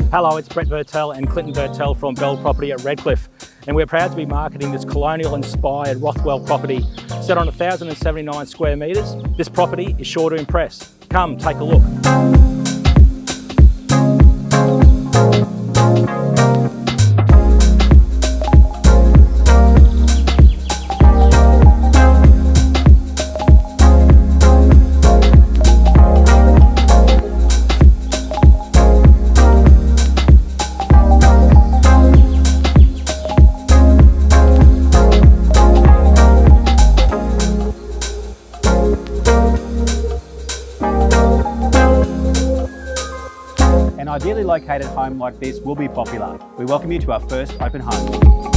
Hello, it's Brett Vertel and Clinton Vertel from Bell Property at Redcliffe, and we're proud to be marketing this colonial-inspired Rothwell property set on 1,079 square metres. This property is sure to impress. Come, take a look. An ideally located home like this will be popular. We welcome you to our first open home.